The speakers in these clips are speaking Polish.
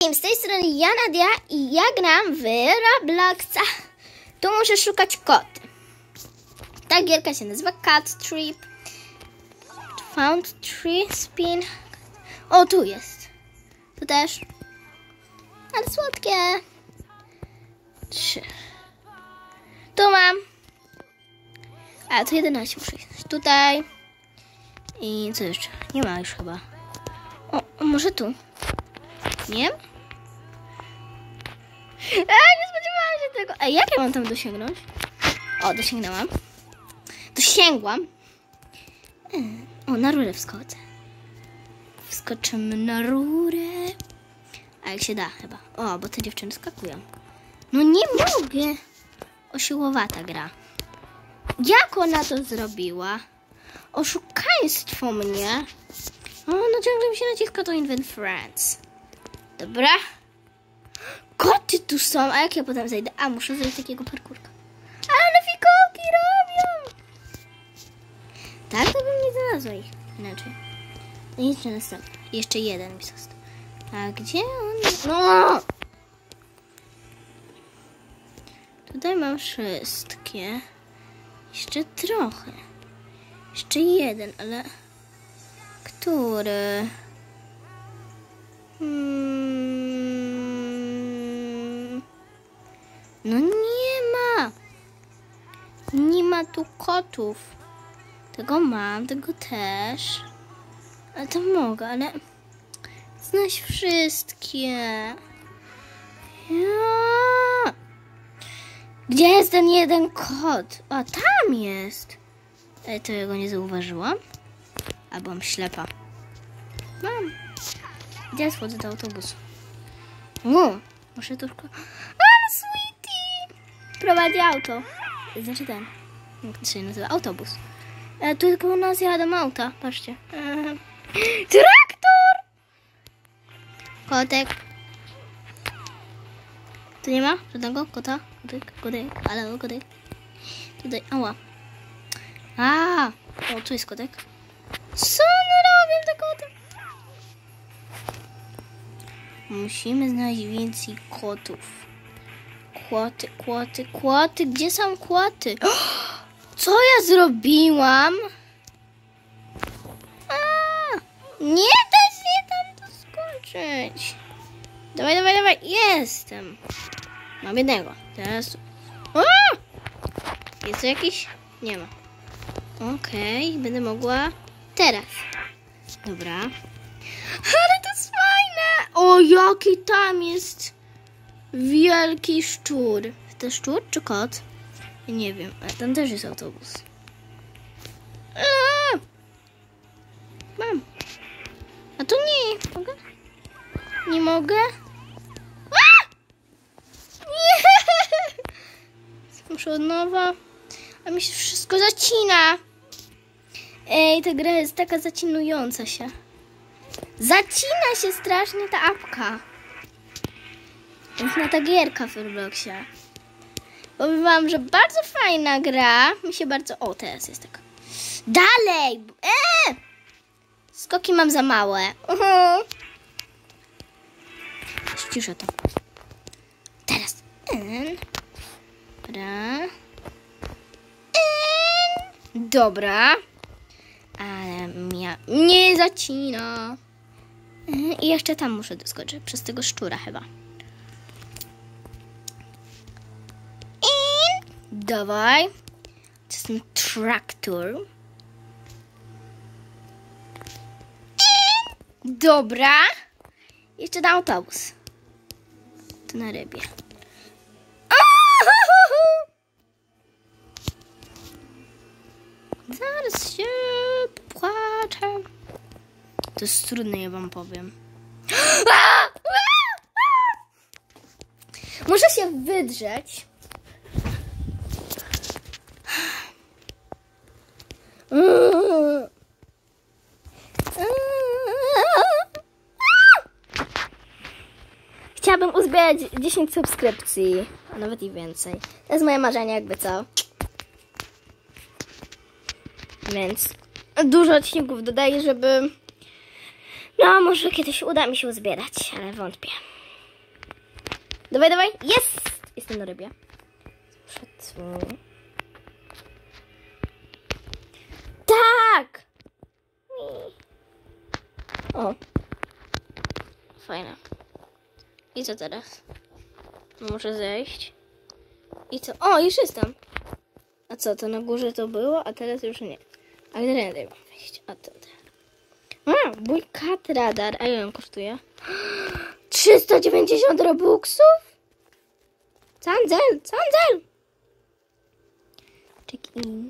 Z tej strony ja, Nadia, i ja gram w Robloxa. Tu muszę szukać koty. Ta gierka się nazywa Cat Trip. Found tree spin. O, tu jest. Tu też. Ale słodkie. 3. Tu mam. A, to 11 muszę iść. Tutaj. I co jeszcze? Nie ma już chyba. O, może tu. Nie? Nie spodziewałam się tego. Ej, jak ja mam tam dosięgnąć? O, dosięgnęłam. Dosięgłam. O, na rurę wskoczę. Wskoczymy na rurę. A jak się da chyba. O, bo te dziewczyny skakują. No nie mogę. Osiłowata gra. Jak ona to zrobiła? Oszukaństwo mnie. O, no ciągle mi się naciska to Invent Friends. Dobra. Koty tu są. A jak ja potem zejdę? A, muszę zrobić takiego parkurka. Ale fikołki robią. Tak, to bym nie znalazła ich. Inaczej. No jeszcze następny. Jeszcze jeden mi został. A gdzie on? No! Tutaj mam wszystkie. Jeszcze trochę. Jeszcze jeden, ale... Który? No nie ma. Nie ma tu kotów. Tego mam, tego też. Ale to mogę, ale... Znać wszystkie. Ja. Gdzie jest ten jeden kot? O, tam jest. Ej, to ja go nie zauważyłam. A byłam ślepa. Mam. Gdzie schodzę do autobusu? Muszę tu... Ale sweetie! Prowadzi auto. Znaczy ten. Jak to się nazywa? Autobus. Tu tylko u nas jadą auta. Patrzcie. Traktor! Kotek. Tu nie ma żadnego kota? Kotek. Ale kotek. Tutaj. Ała. O, tu jest kotek. Co one robią te koty? Musimy znaleźć więcej kotów. Kłoty. Gdzie są kłoty? Co ja zrobiłam? Nie da się tam doskoczyć. Dawaj. Jestem. Mam jednego. Teraz... Jest tu jakiś? Nie ma. Okej, będę mogła teraz. Dobra. Ale to jest fajne! O, jaki tam jest wielki szczur. To szczur czy kot? Nie wiem, ale tam też jest autobus. Mam. A to nie. Mogę? Nie mogę? Nie! Muszę od nowa. A mi się wszystko zacina. Ej, ta gra jest taka zacinująca się. Zacina się strasznie ta apka. Jest na ta gierka w Robloxie. Powiem wam, że bardzo fajna gra. Mi się bardzo... O, teraz jest taka. Dalej! Skoki mam za małe. Ściszę to. Teraz. Dobra. Ale mnie nie zacina. I jeszcze tam muszę doskoczyć. Przez tego szczura chyba. Dawaj. To jest ten traktor. Dobra. Jeszcze na autobus. To na rybie. Zaraz się popłaczę. To jest trudne, ja wam powiem. Muszę się wydrzeć. Chciałabym uzbierać 10 subskrypcji, a nawet i więcej. To jest moje marzenie, jakby co. Więc dużo odcinków dodaję, żeby... No, może kiedyś uda mi się uzbierać, ale wątpię. Dawaj, dawaj. Jest! Jestem na rybie. Przed... Tak! O. Fajne. I co teraz? Muszę zejść. I co? O, już jestem. A co, to na górze to było, a teraz już nie. Ale teraz mam wejść. A to tak. A, mój kat radar. A ile on kosztuje? 390 robuxów? Candzel, candzel! Check in.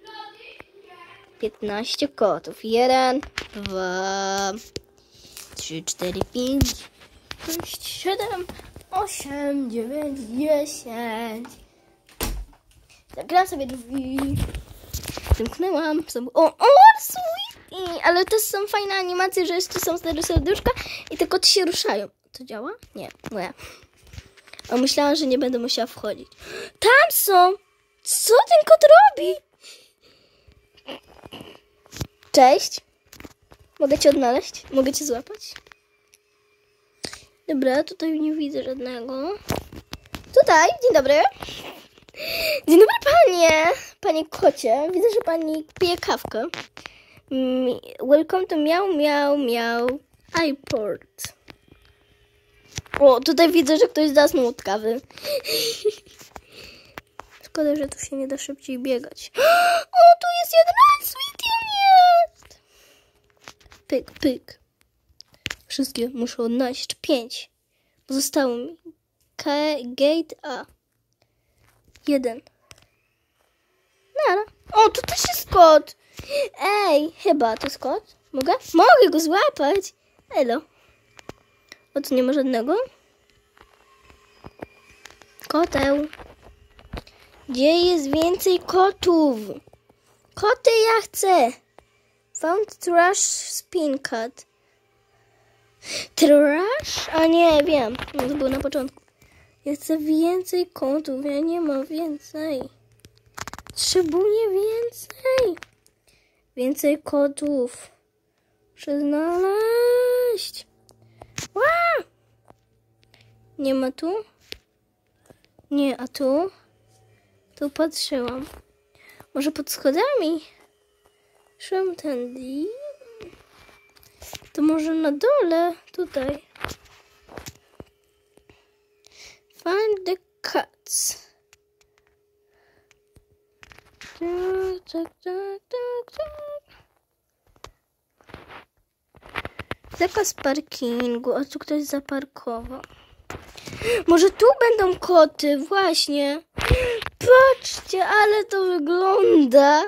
15 kotów. 1, 2, 3, 4, 5, 6, 7, 8, 9, 10. Zagram sobie drzwi. Zamknęłam. O, sweetie! Ale to są fajne animacje, że jeszcze są 4 serduszka i te koty się ruszają. To działa? Nie. A myślałam, że nie będę musiała wchodzić. Tam są! Co ten kot robi? Cześć. Mogę cię odnaleźć? Mogę cię złapać? Dobra, tutaj nie widzę żadnego. Tutaj, dzień dobry. Dzień dobry, panie. Panie kocie. Widzę, że pani pije kawkę. Welcome to Miau Miau Miau iPort. O, tutaj widzę, że ktoś zasnął od kawy. Szkoda, że tu się nie da szybciej biegać. O, tu jest jeden sweetie, on jest. Pyk, pyk. Wszystkie muszę odnaleźć. Jeszcze 5. Zostało mi. Gate A. 1. Nara. O, tu też jest kot. Ej, chyba to jest kot. Mogę? Mogę go złapać. Elo. O, tu nie ma żadnego? Koteł. Gdzie jest więcej kotów? Koty ja chcę. Found trash spin cat. Trash? A nie, wiem. No, to było na początku. Ja chcę więcej kotów. Ja nie mam więcej. Potrzebuję więcej. Więcej kotów. Muszę znaleźć. Ła! Nie ma tu? Nie, a tu? Tu patrzyłam. Może pod schodami? Szłam tędy. To może na dole? Tutaj. Find the cats. Zakaz parkingu. A tu ktoś zaparkował. Może tu będą koty, właśnie. Patrzcie, ale to wygląda.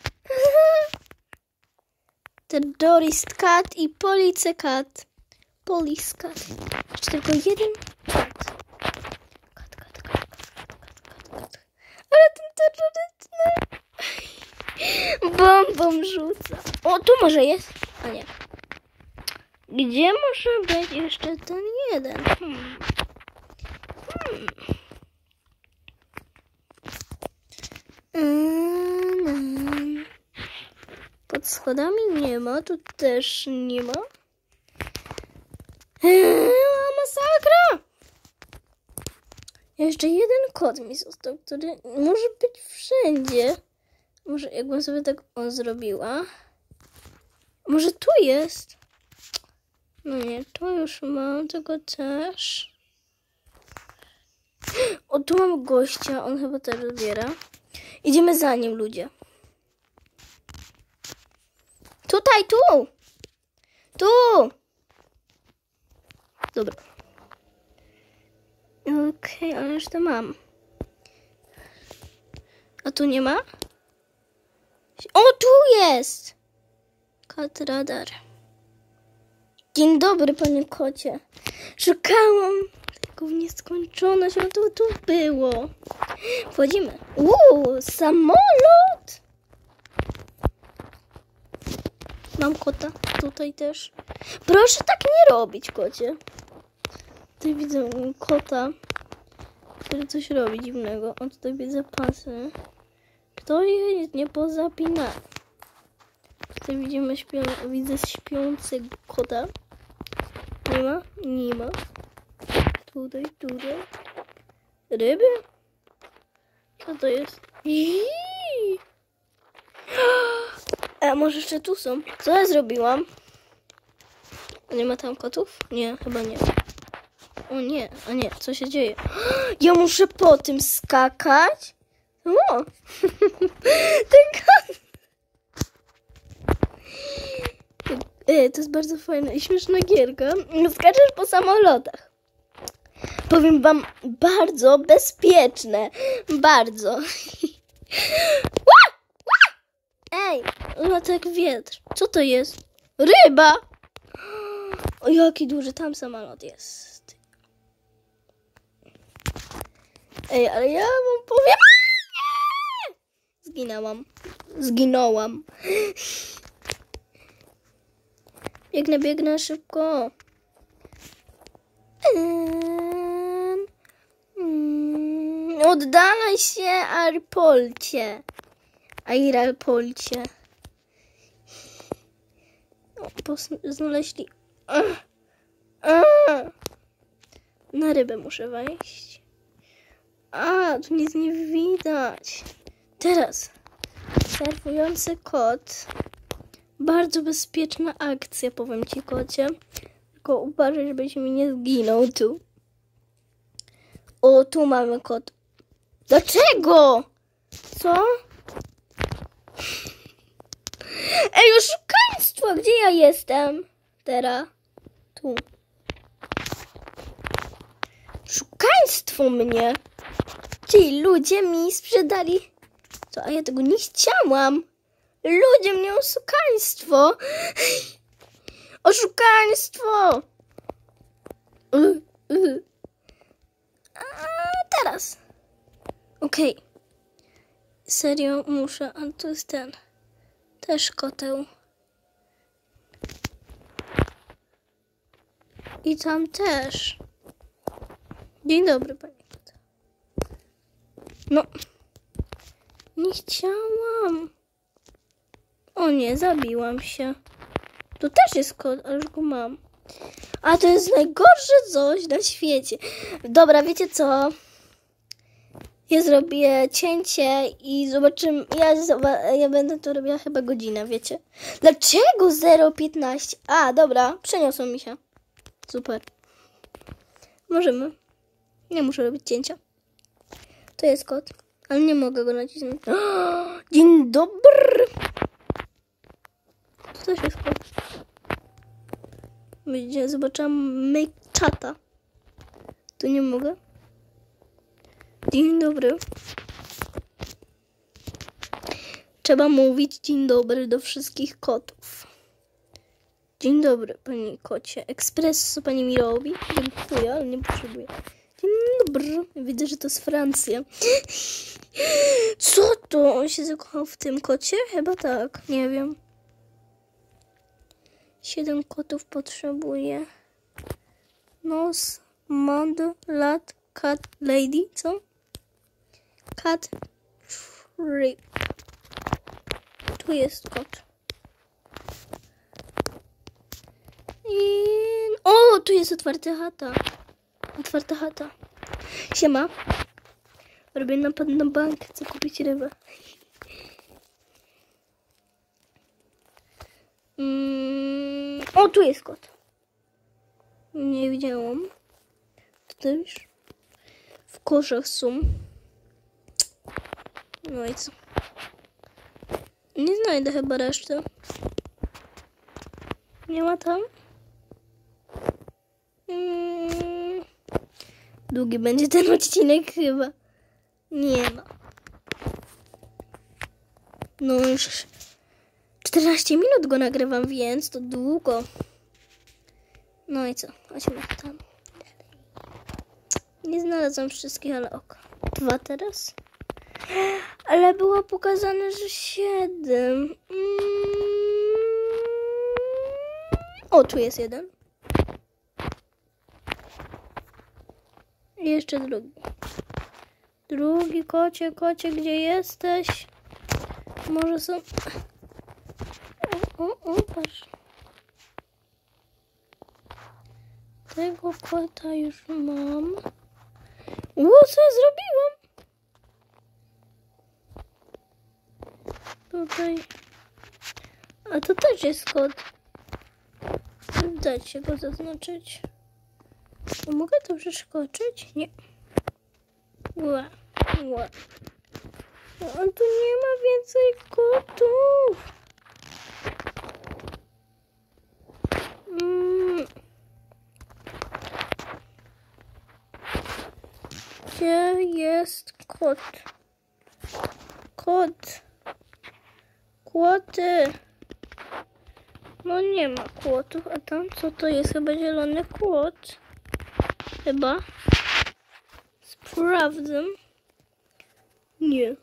Terrorist cat i police cat. Police cat. Jeszcze tylko jeden cat. Kat. Ale ten terrorystny. Bombą rzuca. O, tu może jest. A nie. Gdzie może być jeszcze ten jeden? Pod schodami nie ma, tu też nie ma. Masakra! Jeszcze jeden kot mi został, który może być wszędzie. Może jakbym sobie tak zrobiła. Może tu jest? No nie, tu już mam, tego też. O, tu mam gościa, on chyba też zbiera. Idziemy za nim, ludzie. Tutaj, tu! Tu! Dobra. Okej, ale już to mam. A tu nie ma? O, tu jest! Kat radar. Dzień dobry, panie kocie. Szukałam tego w nieskończoność, ale to tu było. Wchodzimy. Samolot! Mam kota tutaj też. Proszę tak nie robić, kocie. Tutaj widzę kota, który coś robi dziwnego. On tutaj widzę pasy. Kto je nie pozapina? Tutaj widzę śpiącego kota. Nie ma? Nie ma. Tutaj. Ryby? Co to jest? A może jeszcze tu są? Co ja zrobiłam? A nie ma tam kotów? Nie, chyba nie. O nie, a nie, co się dzieje? Ja muszę po tym skakać? O! Ten kot! To jest bardzo fajna i śmieszna gierka. Skaczesz po samolotach. Powiem wam, bardzo bezpieczne. Bardzo. Ej, lata jak wiatr. Co to jest? Ryba! O, jaki duży tam samolot jest. Ej, ale ja wam powiem... Zginęłam. Biegnę szybko. Oddalaj się, Airpolcie. Znaleźli. Na rybę muszę wejść. Tu nic nie widać. Teraz. Surfujący kot. Bardzo bezpieczna akcja, powiem ci, kocie. Tylko uważaj, żebyś mi nie zginął tu. O, tu mamy kot. Dlaczego? Co? Ej, oszukaństwo! Gdzie ja jestem? Teraz. Tu. Szukaństwo mnie. Ci ludzie mi sprzedali. Co? A ja tego nie chciałam. Ludzie mnie oszukaństwo. Oszukaństwo. Teraz. Okej. Serio muszę, ale to jest ten. Też koteł. I tam też. Dzień dobry, pani koteł. No. Nie chciałam. O nie, zabiłam się. Tu też jest kot, ale już go mam. A to jest najgorsze coś na świecie. Dobra, wiecie co? Ja zrobię cięcie i zobaczymy. Ja będę to robiła chyba godzinę, wiecie? Dlaczego 0,15? A, dobra, przeniosło mi się. Super. Możemy. Nie muszę robić cięcia. To jest kot, ale nie mogę go nacisnąć. Dzień dobry. To też jest kot. Widzicie, zobaczyłam make czata. Tu nie mogę. Dzień dobry. Trzeba mówić dzień dobry do wszystkich kotów. Dzień dobry, panie kocie. Ekspresso pani mi robi. Dziękuję, ale nie potrzebuję. Dzień dobry. Widzę, że to jest Francja. Co to? On się zakochał w tym kocie? Chyba tak, nie wiem. 7 kotów potrzebuje. Nos, mod, lat, cat, lady, co? Cat, trip. Tu jest kot. O, tu jest otwarta chata. Siema. Robię napad na bank. Chcę kupić rybę. O, tu jest kot. Nie widziałam. Tutaj już w koszach są. No i co? Nie znajdę chyba reszty. Nie ma tam? Długi będzie ten odcinek chyba. Nie ma. No już 14 minut go nagrywam, więc to długo. No i co? Chodźmy tam. Nie znalazłam wszystkich, ale oko. 2 teraz. Ale było pokazane, że 7. O, tu jest 1. I jeszcze drugi. Drugi kocie, gdzie jesteś? Może są... O, patrz. Jednego kota już mam. Co ja zrobiłam? Tutaj. A to też jest kot. Dać się go zaznaczyć. Mogę to przeskoczyć? Nie. Ła. A tu nie ma więcej kotów. Gdzie jest kot? Kłoty. No nie ma kłotów, a tam co to jest? Chyba zielony kłot. Chyba. Sprawdzę. Nie.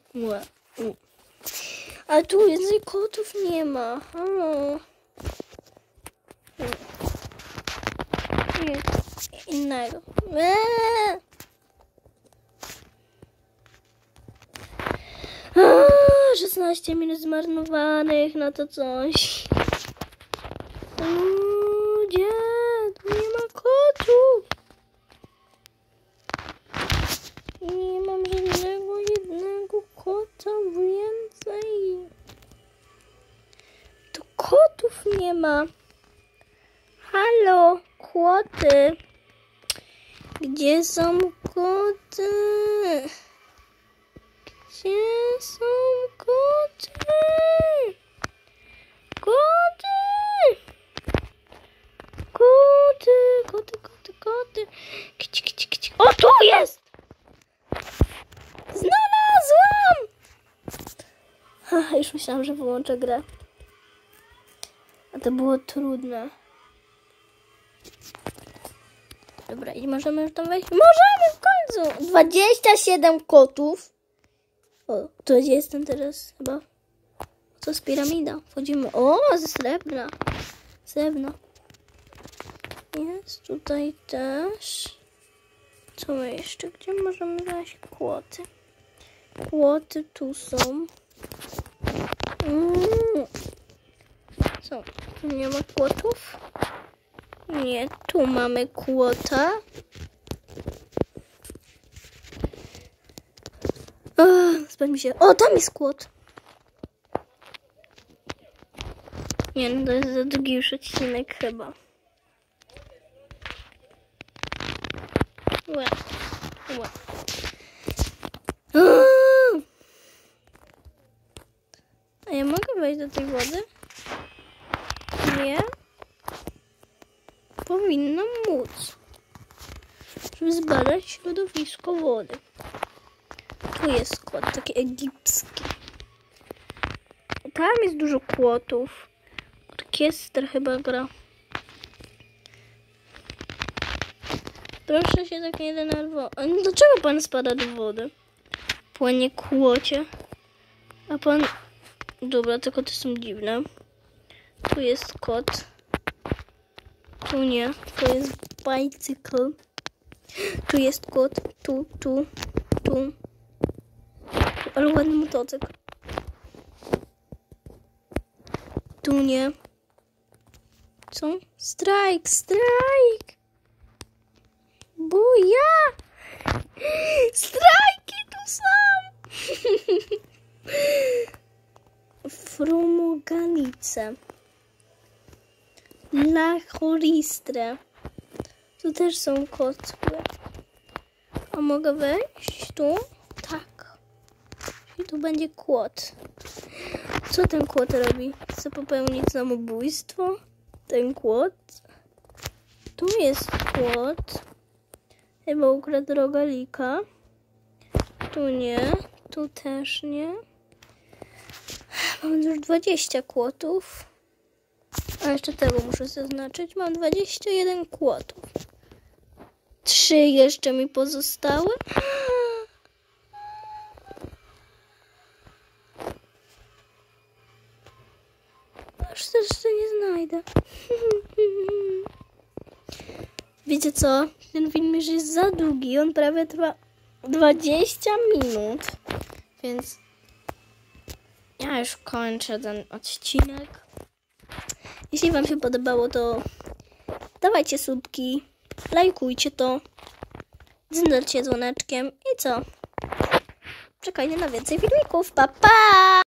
A tu więcej kotów nie ma. Halo. Nie. Innego. 16 minut zmarnowanych na to coś. Ludzie, tu nie ma kotów. Nie mam żadnego jednego kota więcej. Tu kotów nie ma. Halo, koty. Gdzie są koty? Gdzie są koty? Koty. Kici. O, tu jest! Znalazłam! Już myślałam, że wyłączę grę. A to było trudne. Dobra, i możemy już tam wejść? Możemy w końcu! 27 kotów. O, to gdzie jestem teraz chyba? Co z piramida? Wchodzimy. O, ze srebrna. Jest tutaj też. Co my jeszcze? Gdzie możemy znaleźć kłoty? Kłoty tu są. Co? Tu nie ma kłotów? Nie, tu mamy kłota. Spać mi się. O, tam jest kłot. Nie, no to jest za długi już odcinek chyba. Łe. A ja mogę wejść do tej wody? Nie. Powinnam móc. Żeby zbadać środowisko wody. Tu jest kot, taki egipski. Tam jest dużo kłotów. Orkiestra chyba gra. Proszę się tak nie denerwować. Dlaczego pan spada do wody? Panie kłocie. A pan... Dobra, te koty są dziwne. Tu jest kot. Tu nie. To jest bicycle. Tu jest kot. Tu. Ale ładny motocykl. Tu nie. Co? Strajk! Buja! Strajki tu są! Frumoganice. La Choristre. Tu też są koty. A mogę wejść tu? Tak. I tu będzie kłot. Co ten kłot robi? Chce popełnić samobójstwo? Ten kłot? Tu jest kłot. Chyba ukradł rogalika. Tu nie. Tu też nie. Mam już 20 kłotów. A jeszcze tego muszę zaznaczyć. Mam 21 kłotów. 3 jeszcze mi pozostały. Aż też nie znajdę. Wiecie co? Ten film już jest za długi. On prawie trwa 20 minut. Więc ja już kończę ten odcinek. Jeśli wam się podobało, to dawajcie subki. lajkujcie to, dzwoneczkiem dzwoneczkiem i co? Czekajcie na więcej filmików. Pa, pa!